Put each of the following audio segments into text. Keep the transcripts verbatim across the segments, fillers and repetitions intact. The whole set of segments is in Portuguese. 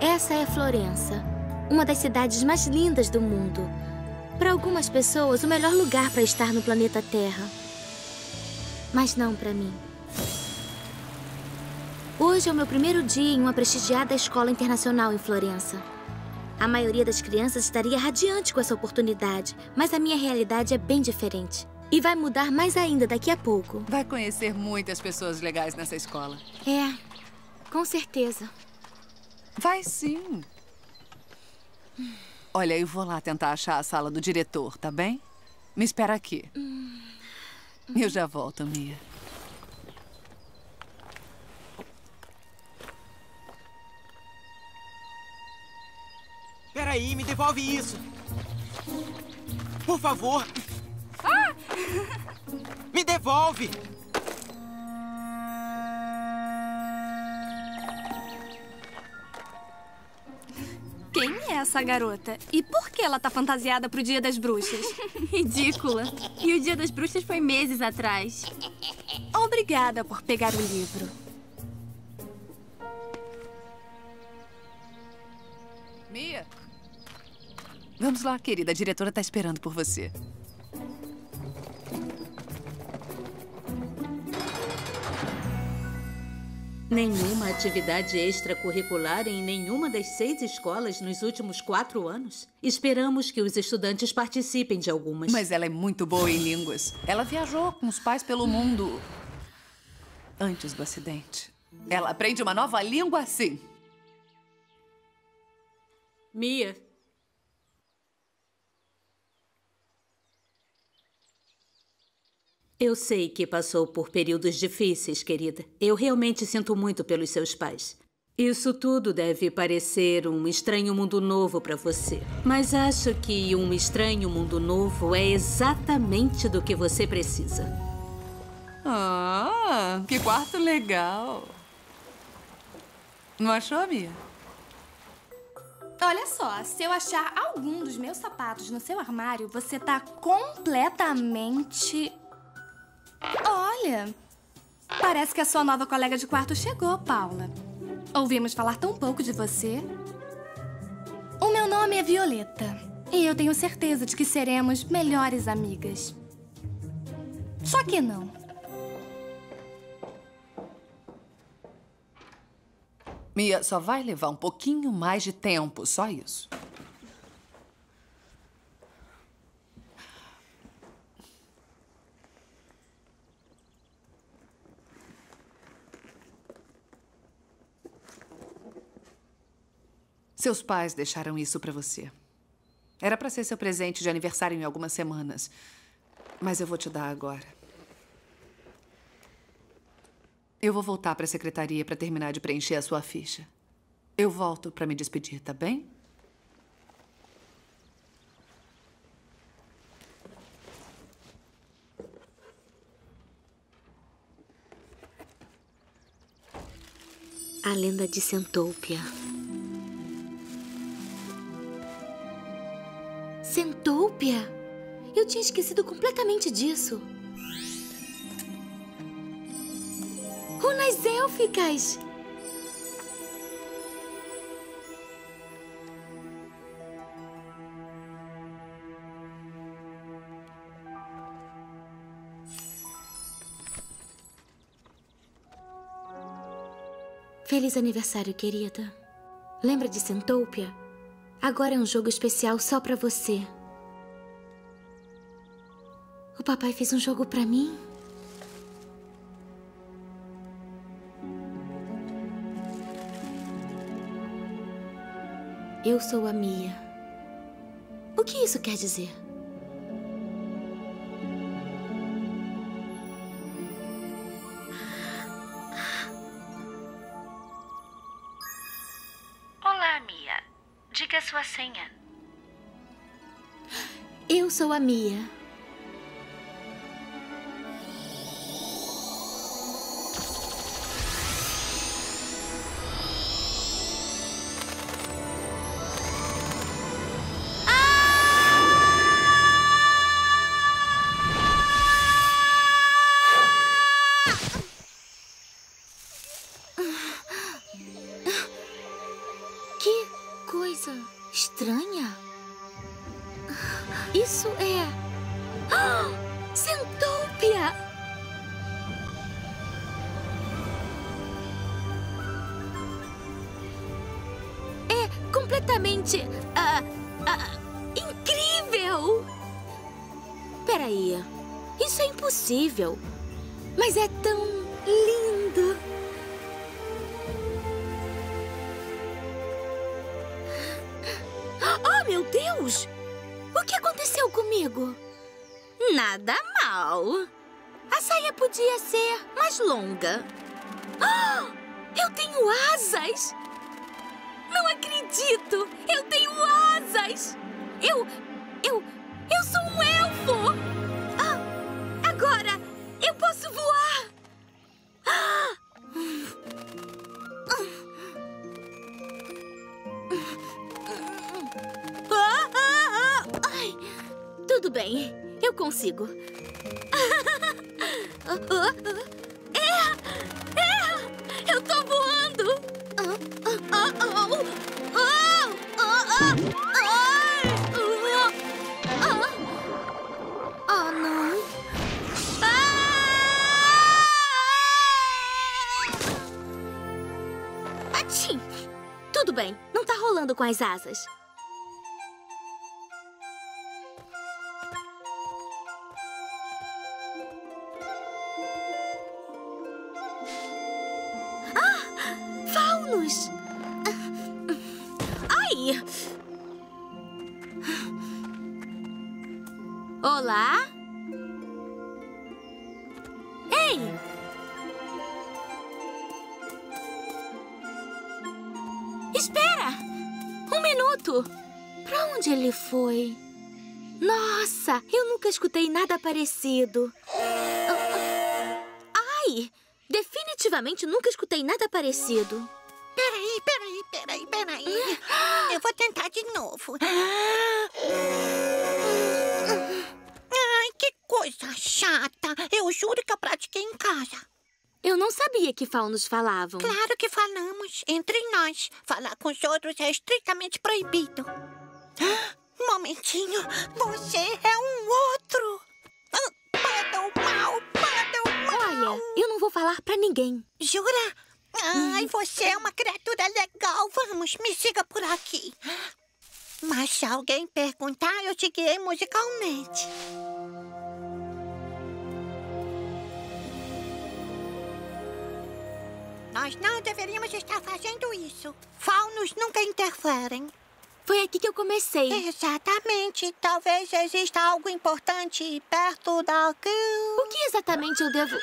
Essa é Florença, uma das cidades mais lindas do mundo. Para algumas pessoas, o melhor lugar para estar no planeta Terra. Mas não para mim. Hoje é o meu primeiro dia em uma prestigiada escola internacional em Florença. A maioria das crianças estaria radiante com essa oportunidade, mas a minha realidade é bem diferente. E vai mudar mais ainda daqui a pouco. Vai conhecer muitas pessoas legais nessa escola. É, com certeza. Vai sim. Olha, eu vou lá tentar achar a sala do diretor, tá bem? Me espera aqui. Eu já volto, Mia. Peraí, me devolve isso. Por favor. Ah! Me devolve. Quem é essa garota? E por que ela tá fantasiada pro Dia das Bruxas? Ridícula. E o Dia das Bruxas foi meses atrás. Obrigada por pegar o livro. Mia? Vamos lá, querida. A diretora tá esperando por você. Nenhuma atividade extracurricular em nenhuma das seis escolas nos últimos quatro anos? Esperamos que os estudantes participem de algumas. Mas ela é muito boa em línguas. Ela viajou com os pais pelo mundo antes do acidente. Ela aprende uma nova língua assim. Mia. Eu sei que passou por períodos difíceis, querida. Eu realmente sinto muito pelos seus pais. Isso tudo deve parecer um estranho mundo novo para você. Mas acho que um estranho mundo novo é exatamente do que você precisa. Ah, que quarto legal. Não achou, Mia? Olha só, se eu achar algum dos meus sapatos no seu armário, você tá completamente... Olha, parece que a sua nova colega de quarto chegou, Paula. Ouvimos falar tão pouco de você. O meu nome é Violeta e eu tenho certeza de que seremos melhores amigas. Só que não. Mia, só vai levar um pouquinho mais de tempo, só isso. Seus pais deixaram isso pra você. Era pra ser seu presente de aniversário em algumas semanas. Mas eu vou te dar agora. Eu vou voltar pra secretaria pra terminar de preencher a sua ficha. Eu volto pra me despedir, tá bem? A lenda de Centoupia. Centoupia? Eu tinha esquecido completamente disso. Runas élficas! Feliz aniversário, querida. Lembra de Centoupia? Agora é um jogo especial só pra você. O papai fez um jogo pra mim. Eu sou a Mia. O que isso quer dizer? Olá, Mia. Diga a sua senha. Eu sou a Mia. Que Nossa, estranha. Isso é... Ah, Centópia! É completamente... ah, ah, incrível! Peraí, isso é impossível. Mas é tão lindo. Oh, meu Deus! O que aconteceu comigo? Nada mal. A saia podia ser mais longa. Ah, eu tenho asas! Não acredito! Eu tenho asas! Eu... eu... eu sou um elfo! Ah, agora eu posso voar! Ah! Ah, ah, ah. Ai, tudo bem, eu consigo. É, é, eu tô voando. Oh, não. Atchim! Tudo bem, não tá rolando com as asas. Ai! Olá? Ei! Espera! Um minuto! Pra onde ele foi? Nossa, eu nunca escutei nada parecido. Ai! Definitivamente nunca escutei nada parecido. Peraí, peraí, peraí, peraí. Eu vou tentar de novo. Ai, que coisa chata. Eu juro que eu pratiquei em casa. Eu não sabia que faunos falavam. Claro que falamos. Entre nós. Falar com os outros é estritamente proibido. Momentinho. Você é um outro. Paddle mal, paddle mal. Olha, eu não vou falar pra ninguém. Jura? Ai, você é uma criatura legal. Vamos, me siga por aqui. Mas se alguém perguntar, eu te guiei musicalmente. Nós não deveríamos estar fazendo isso. Faunos nunca interferem. Foi aqui que eu comecei. Exatamente. Talvez exista algo importante perto daqui. O que exatamente eu devo...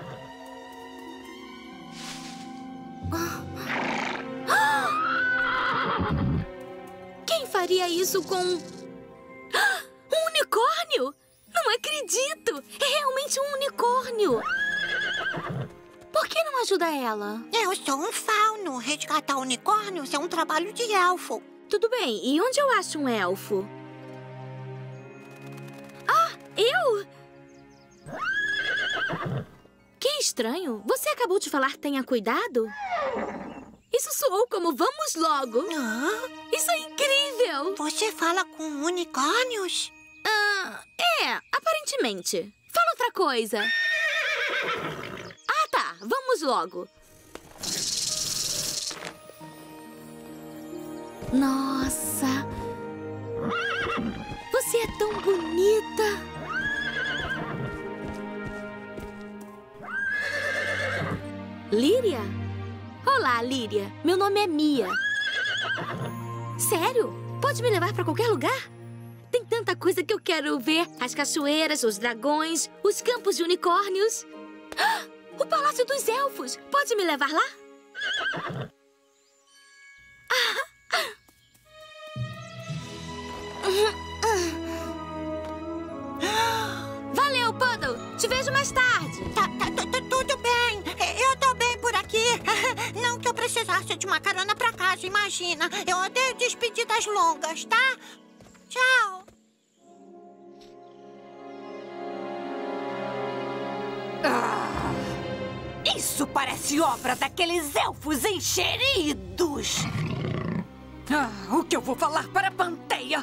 Quem faria isso com... Um unicórnio? Não acredito! É realmente um unicórnio! Por que não ajuda ela? Eu sou um fauno. Resgatar unicórnios é um trabalho de elfo. Tudo bem. E onde eu acho um elfo? Ah, eu? Que estranho. Você acabou de falar tenha cuidado? Isso soou como vamos logo. Ah? Isso é incrível. Você fala com unicórnios? Ah, é, aparentemente. Fala outra coisa. Ah, tá. Vamos logo. Nossa. Você é tão bonita. Líria? Olá, Líria. Meu nome é Mia. Sério? Pode me levar pra qualquer lugar? Tem tanta coisa que eu quero ver. As cachoeiras, os dragões, os campos de unicórnios. Ah, o Palácio dos Elfos. Pode me levar lá? Valeu, Puddle. Te vejo mais tarde. Tá, tá, tudo bem. Eu tô bem por aqui. Não que eu precisasse de uma carona pra casa, imagina. Eu odeio despedidas longas, tá? Tchau. Ah, isso parece obra daqueles elfos encheridos. Ah, o que eu vou falar para a Panteia?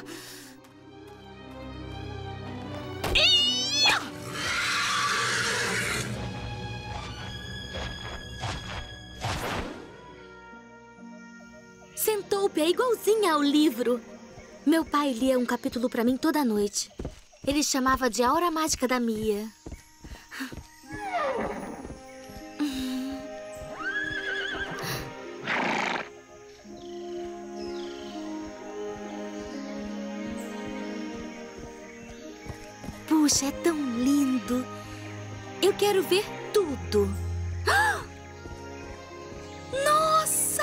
Centope é igualzinha ao livro. Meu pai lia um capítulo pra mim toda noite. Ele chamava de A Hora Mágica da Mia. Puxa, é tão lindo. Eu quero ver tudo. Nossa!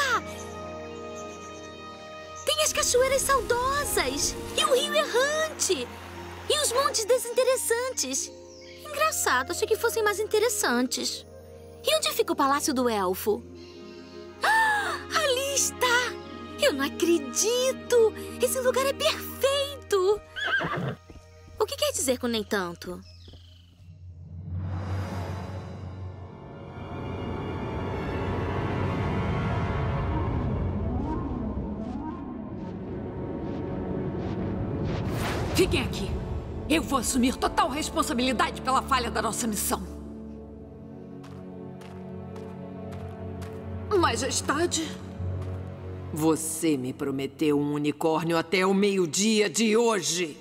Tem as cachoeiras saudosas, e o rio errante, e os montes desinteressantes. Engraçado, achei que fossem mais interessantes. E onde fica o Palácio do Elfo? Ah, ali está! Eu não acredito! Esse lugar é perfeito! O que quer dizer com nem tanto? Fiquem aqui. Eu vou assumir total responsabilidade pela falha da nossa missão. Majestade? Você me prometeu um unicórnio até o meio-dia de hoje.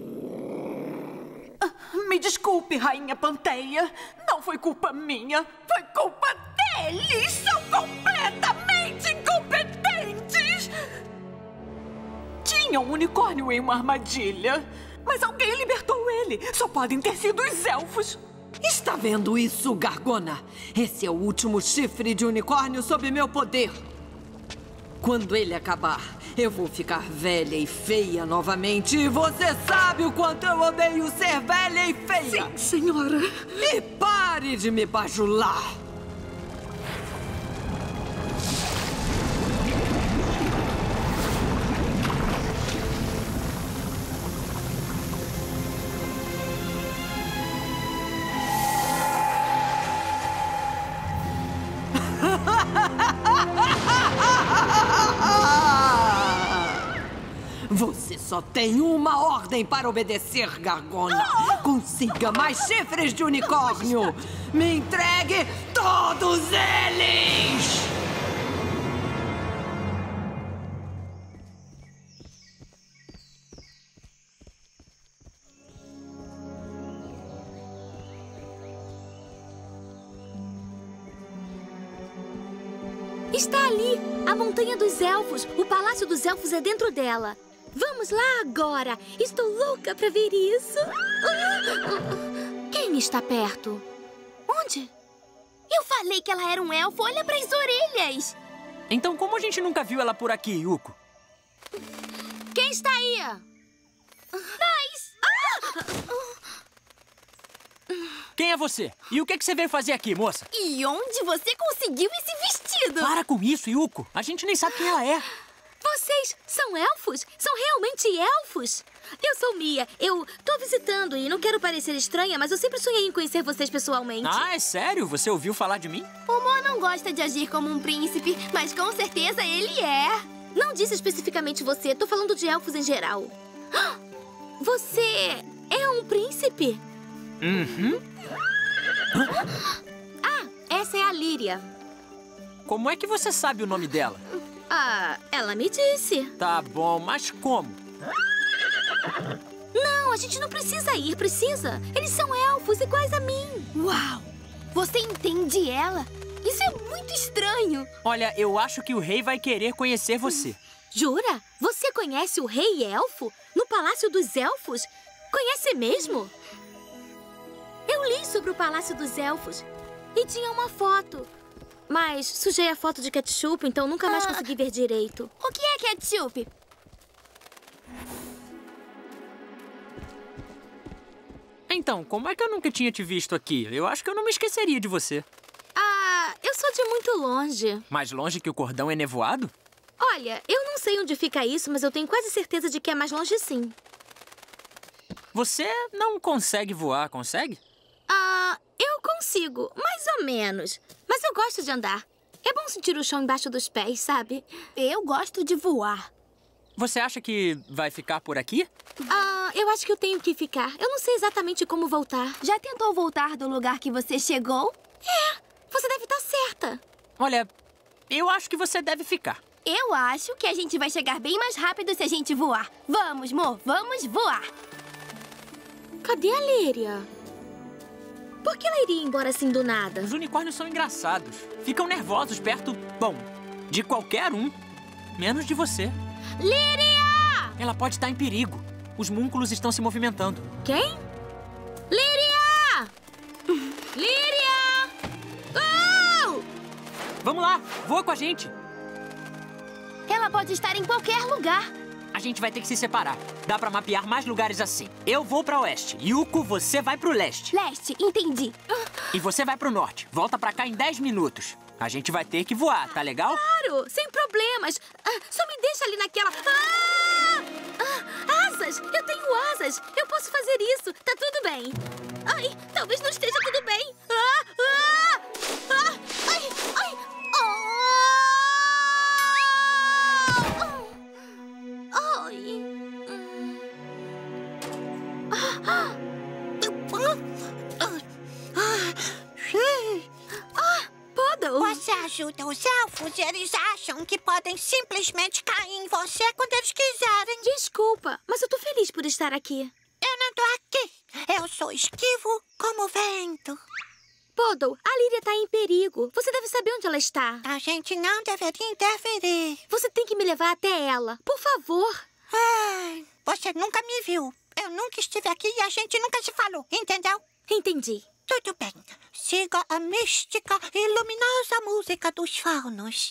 Me desculpe, Rainha Panteia. Não foi culpa minha. Foi culpa deles. São completamente incompetentes. Tinha um unicórnio em uma armadilha, mas alguém libertou ele. Só podem ter sido os elfos. Está vendo isso, Gargona? Esse é o último chifre de unicórnio sob meu poder. Quando ele acabar, eu vou ficar velha e feia novamente. E você sabe o quanto eu odeio ser velha e feia. Sim, senhora. E pare de me bajular. Você só tem uma ordem para obedecer, Gargona. Consiga mais chifres de unicórnio. Me entregue todos eles! Está ali, a Montanha dos Elfos. O Palácio dos Elfos é dentro dela. Vamos lá agora! Estou louca pra ver isso! Quem está perto? Onde? Eu falei que ela era um elfo, olha pras orelhas! Então como a gente nunca viu ela por aqui, Yuko? Quem está aí? Nós! Quem é você? E o que, que você veio fazer aqui, moça? E onde você conseguiu esse vestido? Para com isso, Yuko! A gente nem sabe quem ela é! Vocês são elfos? São realmente elfos? Eu sou Mia. Eu tô visitando e não quero parecer estranha, mas eu sempre sonhei em conhecer vocês pessoalmente. Ah, é sério? Você ouviu falar de mim? O Mo não gosta de agir como um príncipe, mas com certeza ele é. Não disse especificamente você. Tô falando de elfos em geral. Você é um príncipe? Uhum. Ah, essa é a Líria. Como é que você sabe o nome dela? Ah, ela me disse. Tá bom, mas como? Não, a gente não precisa ir, precisa. Eles são elfos iguais a mim. Uau! Você entende ela? Isso é muito estranho. Olha, eu acho que o rei vai querer conhecer você. Jura? Você conhece o rei elfo? No Palácio dos Elfos? Conhece mesmo? Eu li sobre o Palácio dos Elfos e tinha uma foto. Mas sujei a foto de ketchup, então nunca mais ah. consegui ver direito. O que é ketchup? Então, como é que eu nunca tinha te visto aqui? Eu acho que eu não me esqueceria de você. Ah, eu sou de muito longe. Mais longe que o cordão é nevoado? Olha, eu não sei onde fica isso, mas eu tenho quase certeza de que é mais longe sim. Você não consegue voar, consegue? Ah, eu consigo, mais ou menos. Mas eu gosto de andar. É bom sentir o chão embaixo dos pés, sabe? Eu gosto de voar. Você acha que vai ficar por aqui? Ah, eu acho que eu tenho que ficar. Eu não sei exatamente como voltar. Já tentou voltar do lugar que você chegou? É, você deve estar certa. Olha, eu acho que você deve ficar. Eu acho que a gente vai chegar bem mais rápido se a gente voar. Vamos, Mo, vamos voar. Cadê a Líria? Por que ela iria embora assim do nada? Os unicórnios são engraçados. Ficam nervosos perto, bom, de qualquer um. Menos de você. Líria! Ela pode estar em perigo. Os múnculos estão se movimentando. Quem? Líria! Líria! Oh! Vamos lá, voa com a gente. Ela pode estar em qualquer lugar. A gente vai ter que se separar. Dá pra mapear mais lugares assim. Eu vou pra oeste. Yuko, você vai pro leste. Leste, entendi. E você vai pro norte. Volta pra cá em dez minutos. A gente vai ter que voar, tá legal? Claro, sem problemas. Ah, só me deixa ali naquela... Ah! Ah, asas! Eu tenho asas! Eu posso fazer isso. Tá tudo bem. Ai, talvez não esteja tudo bem. Ah! Ah! Ah! Ai! Ai! Oh! Ai! Ah! Ah! Poodle! Você ajuda os elfos e eles acham que podem simplesmente cair em você quando eles quiserem. Desculpa, mas eu tô feliz por estar aqui. Eu não tô aqui. Eu sou esquivo como o vento. Poodle, a Líria tá em perigo. Você deve saber onde ela está. A gente não deveria interferir. Você tem que me levar até ela. Por favor. Ai, você nunca me viu. Eu nunca estive aqui e a gente nunca se falou, entendeu? Entendi. Tudo bem. Siga a mística e luminosa música dos faunos.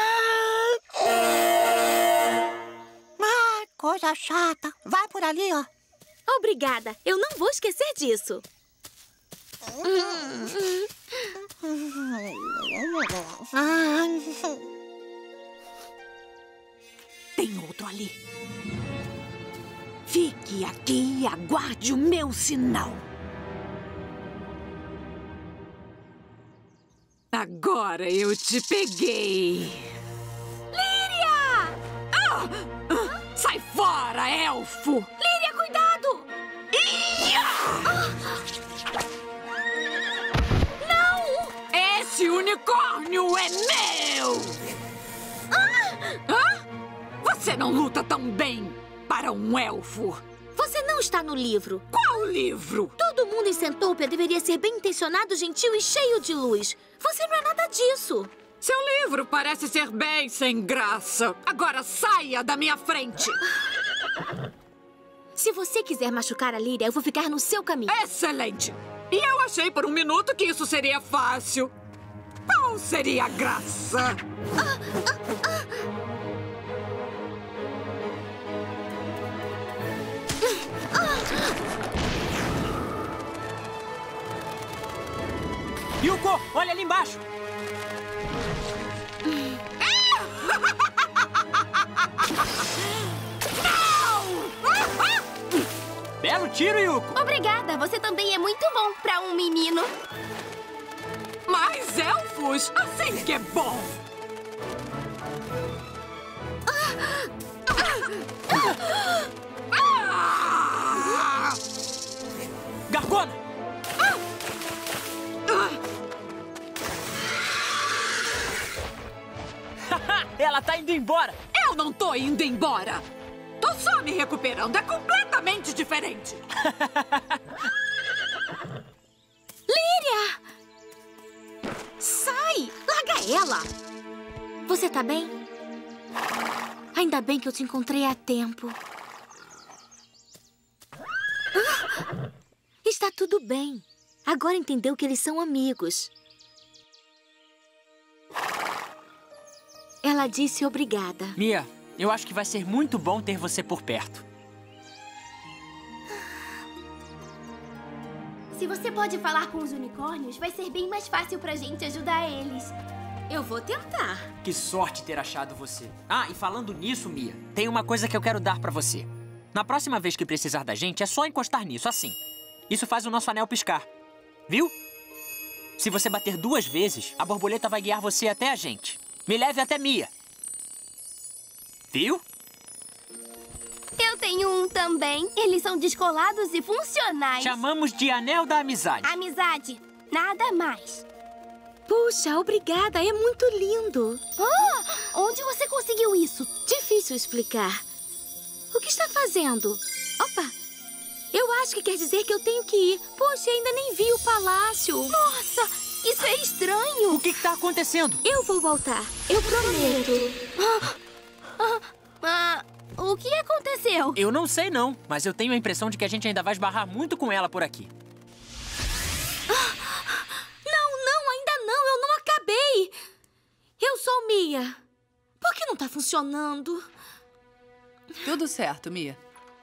Ah, coisa chata. Vai por ali, ó. Obrigada. Eu não vou esquecer disso. Tem outro ali. Fique aqui e aguarde o meu sinal. Agora eu te peguei. Líria! Ah! Ah! Sai fora, elfo! Líria, cuidado! Ah! Não! Esse unicórnio é meu! Ah! Hã? Você não luta tão bem para um elfo. Você não está no livro. Qual livro? Todo mundo em Centopia deveria ser bem intencionado, gentil e cheio de luz. Você não é nada disso. Seu livro parece ser bem sem graça. Agora saia da minha frente. Se você quiser machucar a Líria, eu vou ficar no seu caminho. Excelente. E eu achei por um minuto que isso seria fácil. Qual seria a graça? Ah, ah, ah. Yuko, olha ali embaixo! Não! Belo tiro, Yuko! Obrigada, você também é muito bom pra um menino. Mais elfos? Assim que é bom! Gargona! Ela tá indo embora! Eu não tô indo embora! Tô só me recuperando, é completamente diferente! Líria! Sai! Larga ela! Você tá bem? Ainda bem que eu te encontrei a tempo. Ah! Está tudo bem. Agora entendeu que eles são amigos. Ela disse obrigada. Mia, eu acho que vai ser muito bom ter você por perto. Se você pode falar com os unicórnios, vai ser bem mais fácil pra gente ajudar eles. Eu vou tentar. Que sorte ter achado você. Ah, e falando nisso, Mia, tem uma coisa que eu quero dar pra você. Na próxima vez que precisar da gente, é só encostar nisso, assim. Isso faz o nosso anel piscar. Viu? Se você bater duas vezes, a borboleta vai guiar você até a gente. Me leve até Mia. Viu? tenho um também. Eles são descolados e funcionais. Chamamos de Anel da Amizade. Amizade. Nada mais. Puxa, obrigada. É muito lindo. Oh, onde você conseguiu isso? Difícil explicar. O que está fazendo? Opa! Eu acho que quer dizer que eu tenho que ir. Poxa, ainda nem vi o palácio. Nossa, isso é estranho. O que está acontecendo? Eu vou voltar. Eu prometo. Ah, ah, ah, o que aconteceu? Eu não sei não, mas eu tenho a impressão de que a gente ainda vai esbarrar muito com ela por aqui. Não, não, ainda não. Eu não acabei. Eu sou Mia. Por que não tá funcionando? Tudo certo, Mia.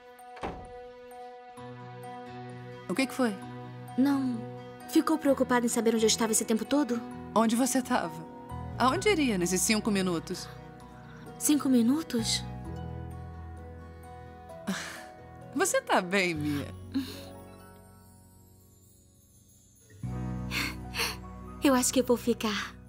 O que que foi? Não. Ficou preocupada em saber onde eu estava esse tempo todo? Onde você estava? Aonde iria nesses cinco minutos? Cinco minutos? Você tá bem, Mia? Eu acho que eu vou ficar.